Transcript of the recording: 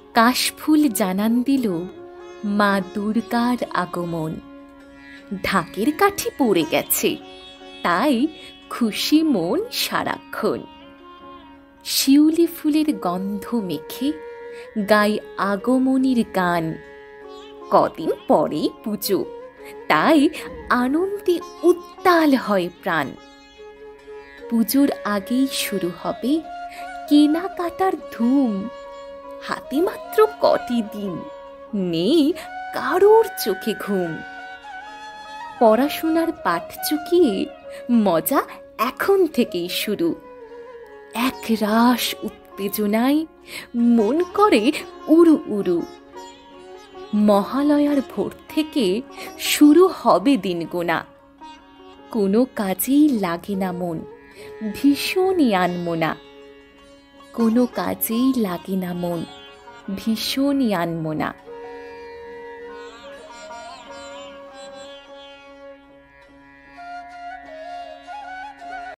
কাশফুল জানান দিল মা দুর্গার আগমন। ঢাকের কাঠি পড়ে গেছে, তাই খুশি মন সারাক্ষণ। শিউলি ফুলের গন্ধ মেখে গাই আগমনীর গান। কদিন পরেই পুজো, তাই আনন্দে উত্তাল হয় প্রাণ। পুজোর আগেই শুরু হবে কেনাকাটার ধুম। হাতে মাত্র কটি দিন, নেই কারোর চোখে ঘুম। পড়াশোনার পাঠ চুকিয়ে মজা এখন থেকেই শুরু। এক রাস উত্তেজনায় মন করে উড়ু উড়ু। মহালয়ার ভোর থেকে শুরু হবে দিন গোনা। কোনো কাজেই লাগে না মন, ভীষণই আনমনা। কোনো কাজেই লাগে না মন, ভীষণই আনমনা।